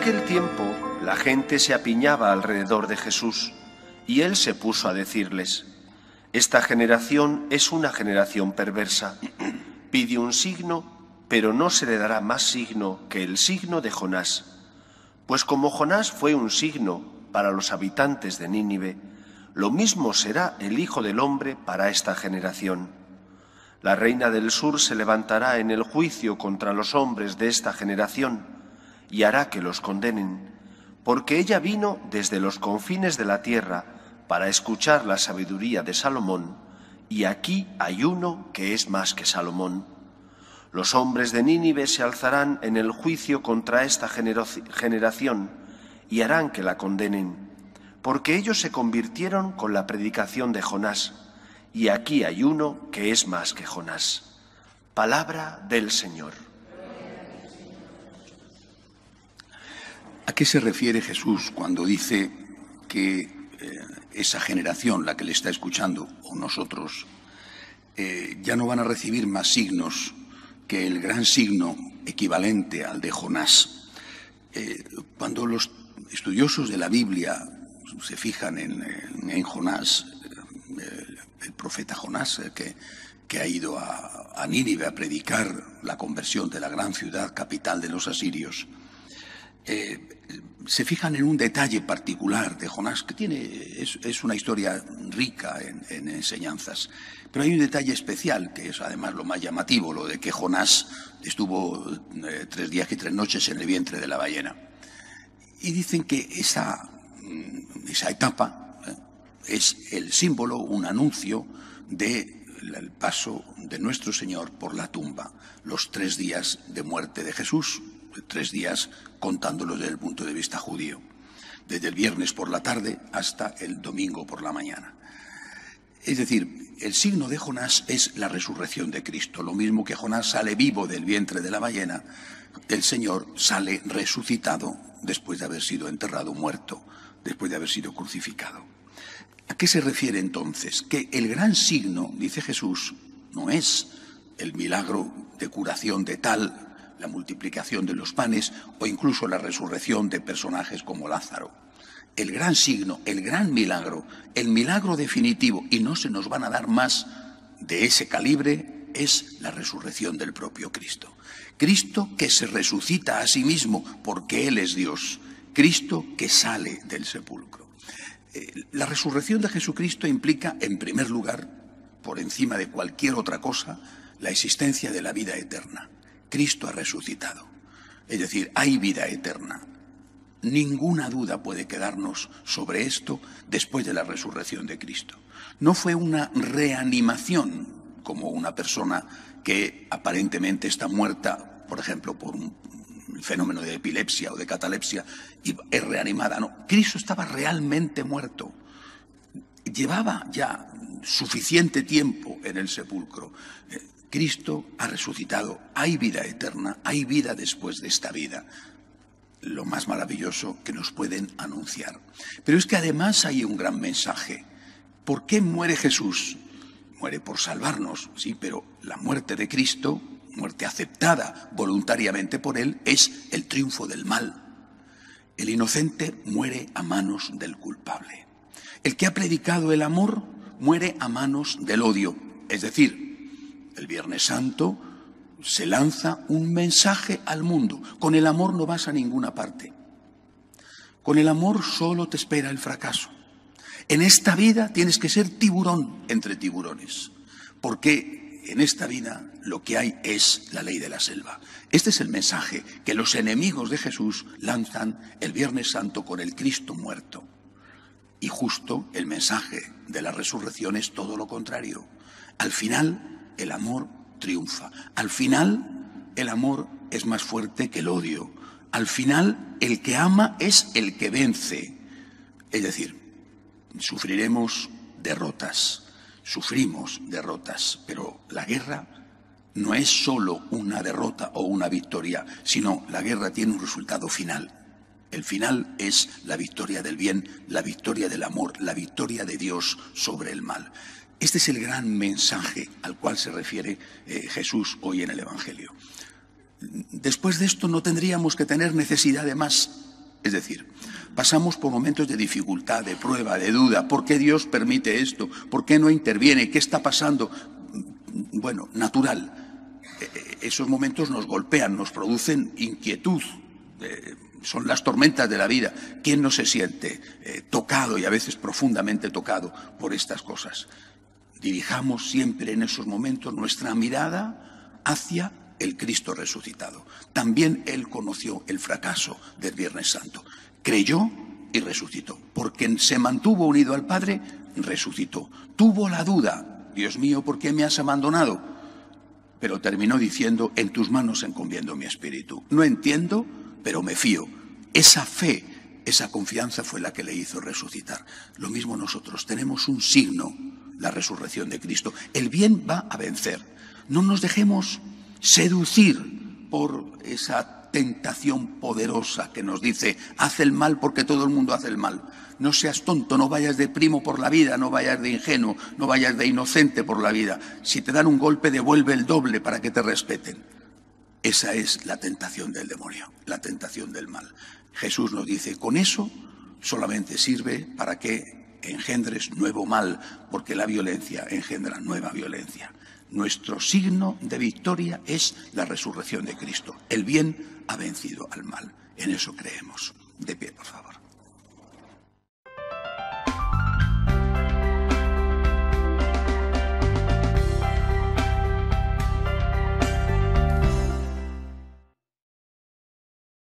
aquel tiempo la gente se apiñaba alrededor de Jesús, y él se puso a decirles: esta generación es una generación perversa. Pide un signo, pero no se le dará más signo que el signo de Jonás. Pues como Jonás fue un signo para los habitantes de Nínive, lo mismo será el Hijo del Hombre para esta generación. La reina del sur se levantará en el juicio contra los hombres de esta generación y hará que los condenen, porque ella vino desde los confines de la tierra para escuchar la sabiduría de Salomón, y aquí hay uno que es más que Salomón. Los hombres de Nínive se alzarán en el juicio contra esta generación y harán que la condenen, porque ellos se convirtieron con la predicación de Jonás, y aquí hay uno que es más que Jonás. Palabra del Señor. ¿A qué se refiere Jesús cuando dice que esa generación, la que le está escuchando, o nosotros, ya no van a recibir más signos que el gran signo equivalente al de Jonás? Cuando los estudiosos de la Biblia se fijan en Jonás, el profeta Jonás, que ha ido a Nínive a predicar la conversión de la gran ciudad capital de los asirios, se fijan en un detalle particular de Jonás, que es una historia rica en enseñanzas. Pero hay un detalle especial, que es además lo más llamativo, lo de que Jonás estuvo 3 días y 3 noches en el vientre de la ballena. Y dicen que esa etapa es el símbolo, un anuncio del paso de nuestro Señor por la tumba, los 3 días de muerte de Jesús, 3 días contándolos desde el punto de vista judío, desde el viernes por la tarde hasta el domingo por la mañana. Es decir, el signo de Jonás es la resurrección de Cristo. Lo mismo que Jonás sale vivo del vientre de la ballena, el Señor sale resucitado después de haber sido enterrado, muerto, después de haber sido crucificado. ¿A qué se refiere entonces? Que el gran signo, dice Jesús, no es el milagro de curación de tal, la multiplicación de los panes o incluso la resurrección de personajes como Lázaro. El gran signo, el gran milagro, el milagro definitivo, y no se nos van a dar más de ese calibre, es la resurrección del propio Cristo. Cristo que se resucita a sí mismo porque Él es Dios. Cristo que sale del sepulcro. La resurrección de Jesucristo implica, en primer lugar, por encima de cualquier otra cosa, la existencia de la vida eterna. Cristo ha resucitado. Es decir, hay vida eterna. Ninguna duda puede quedarnos sobre esto después de la resurrección de Cristo. No fue una reanimación, como una persona que aparentemente está muerta, por ejemplo, por un fenómeno de epilepsia o de catalepsia, y es reanimada. No, Cristo estaba realmente muerto. Llevaba ya suficiente tiempo en el sepulcro. Cristo ha resucitado, hay vida eterna, hay vida después de esta vida. Lo más maravilloso que nos pueden anunciar. Pero es que además hay un gran mensaje. ¿Por qué muere Jesús? Muere por salvarnos, sí, pero la muerte de Cristo, muerte aceptada voluntariamente por Él, es el triunfo del mal. El inocente muere a manos del culpable. El que ha predicado el amor muere a manos del odio, es decir, el Viernes Santo se lanza un mensaje al mundo. Con el amor no vas a ninguna parte. Con el amor solo te espera el fracaso. En esta vida tienes que ser tiburón entre tiburones, porque en esta vida lo que hay es la ley de la selva. Este es el mensaje que los enemigos de Jesús lanzan el Viernes Santo con el Cristo muerto. Y justo el mensaje de la resurrección es todo lo contrario. Al final, el amor triunfa. Al final, el amor es más fuerte que el odio. Al final, el que ama es el que vence. Es decir, sufriremos derrotas, sufrimos derrotas, pero la guerra no es solo una derrota o una victoria, sino la guerra tiene un resultado final. El final es la victoria del bien, la victoria del amor, la victoria de Dios sobre el mal. Este es el gran mensaje al cual se refiere Jesús hoy en el Evangelio. Después de esto no tendríamos que tener necesidad de más. Es decir, pasamos por momentos de dificultad, de prueba, de duda. ¿Por qué Dios permite esto? ¿Por qué no interviene? ¿Qué está pasando? Bueno, natural. Esos momentos nos golpean, nos producen inquietud. Son las tormentas de la vida. ¿Quién no se siente tocado y a veces profundamente tocado por estas cosas? Dirijamos siempre en esos momentos nuestra mirada hacia el Cristo resucitado. También Él conoció el fracaso del Viernes Santo. Creyó y resucitó. Porque se mantuvo unido al Padre, resucitó. Tuvo la duda, Dios mío, ¿por qué me has abandonado? Pero terminó diciendo, en tus manos encomiendo mi espíritu. No entiendo, pero me fío. Esa fe, esa confianza fue la que le hizo resucitar. Lo mismo nosotros, tenemos un signo, la resurrección de Cristo. El bien va a vencer. No nos dejemos seducir por esa tentación poderosa que nos dice, haz el mal porque todo el mundo hace el mal. No seas tonto, no vayas de primo por la vida, no vayas de ingenuo, no vayas de inocente por la vida. Si te dan un golpe, devuelve el doble para que te respeten. Esa es la tentación del demonio, la tentación del mal. Jesús nos dice, con eso solamente sirve para que engendres nuevo mal, porque la violencia engendra nueva violencia. Nuestro signo de victoria es la resurrección de Cristo. El bien ha vencido al mal. En eso creemos. De pie, por favor.